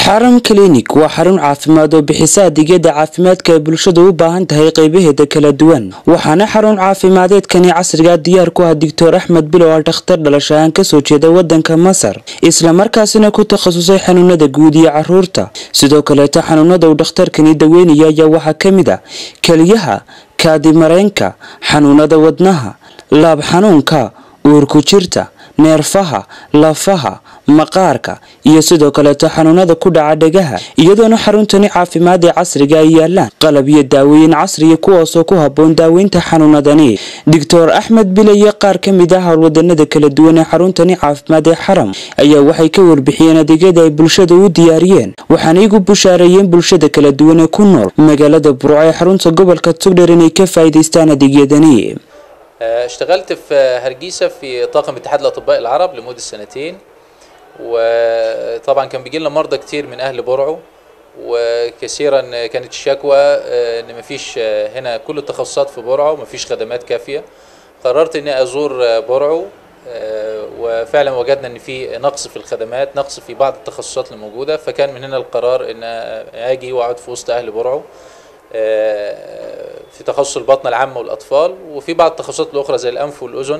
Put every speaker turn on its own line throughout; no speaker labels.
xarun clinic waa xarun caafimaad oo bixisa adeegyada caafimaadka ee bulshada u baahan tahay qaybaheeda kala duwan waxaana xarun caafimadeedkani casriga diyaar ku ah Dr. Axmed Bilo oo dhakhtar dhalashaan ka soo jeeda wadanka Masar isla markaasina ku takhasusay xanuunada guud iyo caruurta sidoo kale xanuunada uu dhakhtarkani daweynaya ayaa waxa kamid ah kaliyaha kaadi mareenka xanuunada wadnaha laab xanuunka uurku jirta neerfaha lafaha maqaarka iyo sidoo kale xanuunada ku dhaca dhagaha iyadoona xaruntani caafimaad ee casriga ay yaalaan qalab iyo daawooyin casri ah kuwaas oo ku haboon daaweynta xanuunadani Dr. Axmed Bilo iyo qaar kamid ah hawlwadanada kala duwan ee xaruntani caafimaad ee xaram ayaa waxay ka warbixiyeen adeegyada ay bulshada u diyaariyeen waxaana igu bushaareeyeen bulshada kala duwan ee ku nool magaalada Burco ee xarunta gobolka Togdheer inay ka faa'iideystaan adeegyadani.
اشتغلت في هرجيسة في طاقم اتحاد الأطباء العرب لمدة 2 سنين وطبعا كان بيجي لنا مرضى كتير من أهل برعو وكثيرا كانت الشكوى إن مفيش هنا كل التخصصات في برعو مفيش خدمات كافية. قررت إني أزور برعو وفعلا وجدنا إن في نقص في الخدمات نقص في بعض التخصصات الموجودة فكان من هنا القرار إن أجي وأقعد في وسط أهل برعو في تخصص البطن العامة والأطفال وفي بعض التخصصات الأخرى زي الأنف والأذن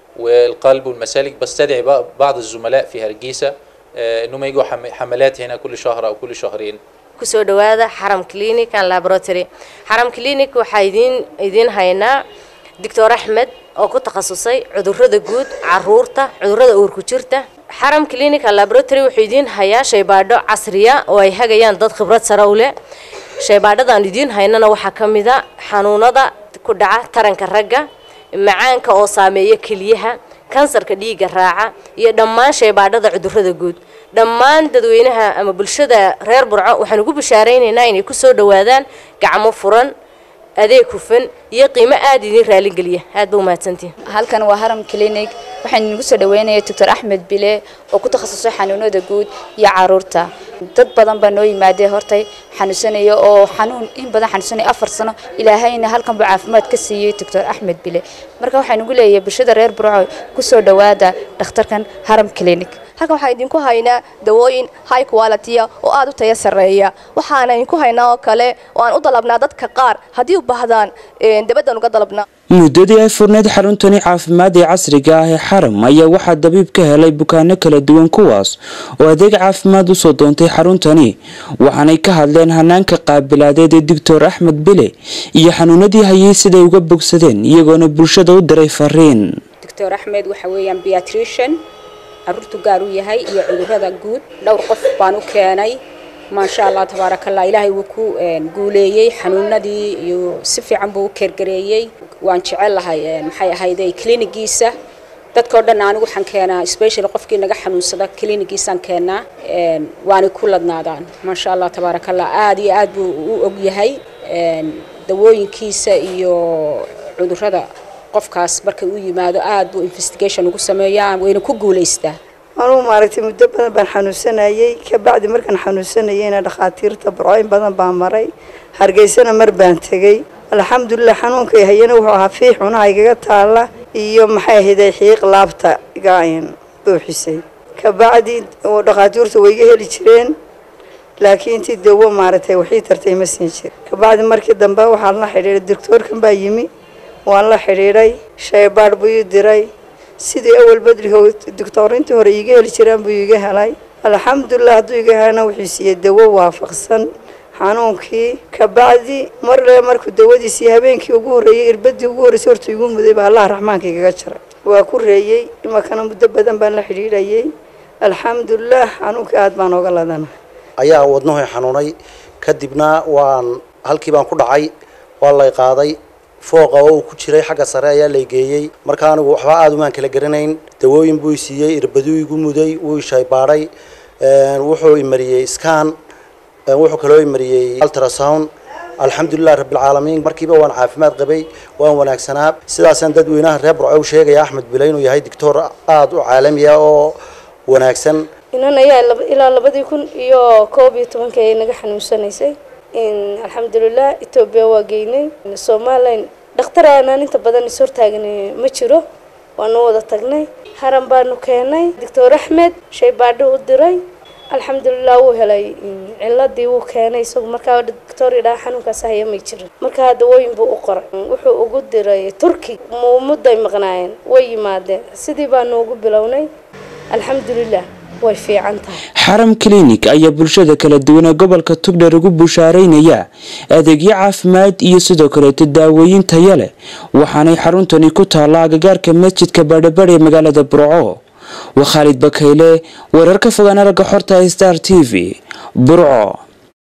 والقلب والمسالك. بستدعي بعض الزملاء في هرجيسة إنهم يجوا حملات هنا كل شهر أو كل شهرين.
كسو دوادا حرم كلينيك عن لابراتوري حرم كلينيك وحايدين هينا دكتور أحمد أو كنت تخصصي عذرة جود عرورته عذرة أوركوتشرته حرم كلينيك عن لابراتوري وحيدين هيا شيبادو عصرية وهيجيان ضد خبرات سراولة shaybaadhada aan idin haynana waxa kamida xanuunada ku dhaca taranka ragga macaanka oo saameeya kaliyaha kansarka dhiiga raaca iyo dhammaan shaybaadhada cudurrada guud dhammaan dadweynaha ama bulshada reer Burco waxaan ugu bishaareynaa inay ku soo dhawaadaan gacmo furan adeeg hufan iyo qiimo aad idin raali galiya aad buu mahadsantiin.
halkan waa Haram Clinic waxaan ugu soo dhaweynayaa Dr. Axmed Bilo oo ku takhasusay xanuunada guud iyo caruurta dad badan baa noo yimaadeen hortay xanuunsanaya oo xanuun in badan xanuunsanay 4 sano ilaahayna halkan buu caafimaad ka siiyay Dr. Axmed Bilo marka waxaan ugu leeyahay bulshada reer Burco ku soo dhawaada dhakhtarkan Haram Clinic.
halkan waxaan idinku haynaa dawooyin high quality oo aad u tayo sareeya waxaana idinku haynaa oo kale oo aan u dalabnaa dadka qaar hadii u baahdaan dibadda uga dalabnaa.
muddadii ay furneed xaruntani caafimaad ee casriga ah ee xaram ayaa waxaa dabiib ka helay bukaano kala duwan kuwaas oo adeeg caafimaad u soo doontay xaruntani waxaanay ka hadleen hanaanka qaabilaadeed ee Dr. Axmed Bilo iyo xanuunadii hayay siday uga bogsadeen iyagoona bulshada u diray fariin.
Dr. Axmed waxa weeyaan pediatrician caruurtu gaar u yahay iyo cudurrada guud dhowr qof baan u keenay ما شاء الله تبارك الله إلهي وكو قوليي حنونادي يو سفي عم بو كرجريي وان شعل هاي محي هاي كلينيك جيسة تذكرنا أنا وحن كنا سبيشال قفكي نجح حنون صدق كلينيك جيسة كنا وان كل النادان ما شاء الله تبارك الله عادي عاد بو أجي دوين كيسة يو عذر هذا قفكاس بركة ويجي ما عاد بو investigation وقسميان وين كو قوليسته
أنا مارتي مدبنا بنحنوسنا يي كبعد مركن حنوسنا يينا دخاتير تبرعين بدن بعمري هرجيسنا مربان تجي الحمد لله حنون كي هينا وهافيح ونايجا تعالى يوم حيهدا حيق لابتا قاين بوحسين كبعد ودخاتير توجيه لشرين لكن تدوا مارتي وحي ترتي مسنجر كبعد مركز دنبا وحالنا حرير الدكتور كان بايمي والله حريري شيبار بيدري سيدي أول بدري هو الدكتور أنت هو يجي لشرام بيجي هلاي الحمد لله دو يجي هنا وحسي الدواء وافقسن حنونكي كبعدي مرة الدواء دي سيهابين كي يقول ري البدي يقول صورته يقوم بدي الله الرحمن كي يقشر وأكون ريي ما كان مدبدا بان لحري ريي الحمد لله حنونكي أدمان وقلدنا
أيها ودنه حنوني كدبنا وان هالكي بان كل عي والله قاضي فوق أو كشري حاجة سرايا لجيء مركان وحواء دوما كلا جرنين توين بويسية يربدو يقوم مدي ويشاي باري وحو يمري سكان وحو كلو يمري التراساون الحمد لله رب العالمين مركبة وان عافمات غبي وان وناك سناب سدا سندد ويناه ربع أو شيء يا أحمد بلين ويا هاي دكتور قاد وعالمي أو وناك سن
إننا يا إلى لبدي يكون يو كوبي طبعا كي نجح نوصل إن الحمد لله إثيوبيا واجيني الصومالين دكتور أنا أنت بدنا نصور تاجني مشروع وأنا وضع تاجني هرم بانو كيناي دكتور أحمد شيء بعده ودراي alxamdulilah wuu helay ciladii wuu keenay isagu markaa doctor ilaa xanuunkaas haya ma jirin markaa dawooyin buu u qoray wuxuu ugu diray Turki mudday maqnaayeen way yimaadeen sidii baa noogu bilownay alxamdulilah way fiican tahay
xaram clinic ayaa bulshada kala duwan ee gobolka Togdheer ugu bushaareynaya adeegyo caafimaad iyo sidoo kale daawooyin tayo leh waxaanay xaruntani ku taallaa agagaarka masjidka Badhabadh ee magaalada Burco وخالد بكيلي ورركف غنرق حرطة ستار تي في برعو